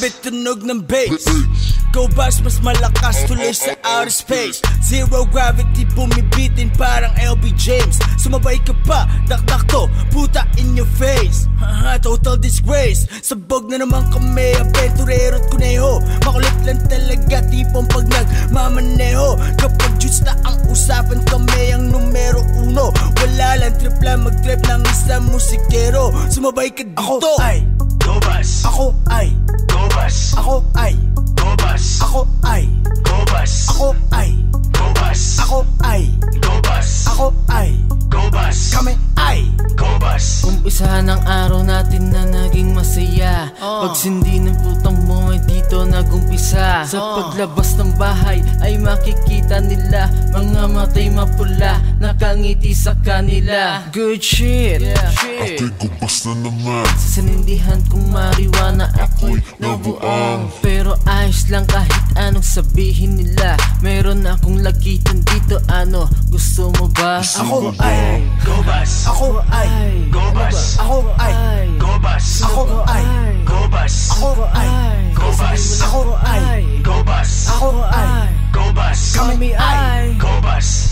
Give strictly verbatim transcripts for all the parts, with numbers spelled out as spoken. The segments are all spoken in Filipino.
Kapit tunog ng bass. Go bass mas malakas tuloy sa outer space. Zero gravity bumibitin parang L B James. Sumabay ka pa, dakdak to, puta in your face. Haha, total disgrace. Sabog na naman kami, aventurero at kuneho. Makulit lang talaga tipong pag nagmamaneho. Kapag juice na ang usapan kami ang numero uno. Wala lang trip lang mag-trip ng isang musikero. Sumabay ka dito. Ako ay Go Bass. Ako ay Go Bass. Ako ay Go Bass. Ako ay Go Bass. Ako ay Go Bass. Ako ay Go Bass. Ako ay Go Bass. Kami ay Go Bass. Umpisahan ang araw natin na naging masaya. oh. Pagsindi ng putang mo ay dito nagumpisa. Sa oh. paglabas ng bahay ay makikita nila mga matay mapula, nakangiti sa kanila. Good shit, yeah. shit. Ako'y gubas na naman. Sa sanindihan kong mariwana ako'y nabuang. Pero ayos lang kahit anong sabihin nila. Meron akong lakitan dito, ano gusto mo ba? Ako ay Go Bass. Ako ay Go Bass. Ako ay Go Bass. Ako ay Go Bass. Ako ay Go Bass. Ako ay Go Bass. Ako ay Go Bass. Kami ay Go Bass.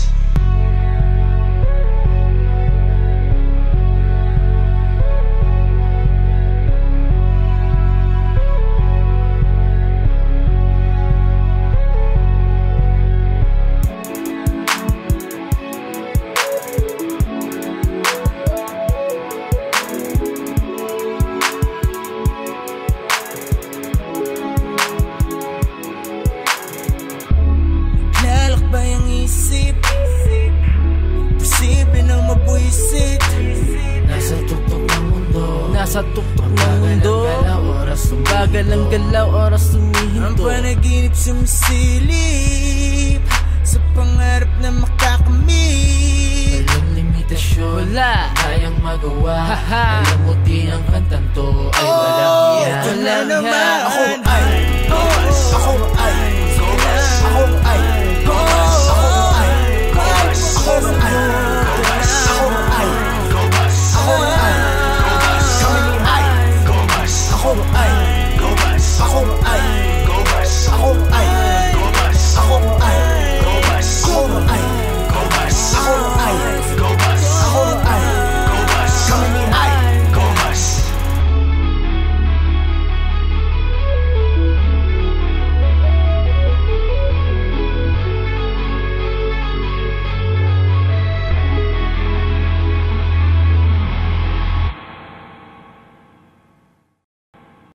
Lalakbay ang isip, posible nang mabuisit. Nasa tuktok ng mundo, nasa tuktok ng mundo. Bagal ang galaw, oras Ang sumihinto. panaginip sumisilip sa pangarap na makakamit. Walang limitasyon, wala kayang magawa. Nalamuti ang kantang to ay walang hiya. Ito na Walang hiya. naman. Ako ay Go Bass. Ako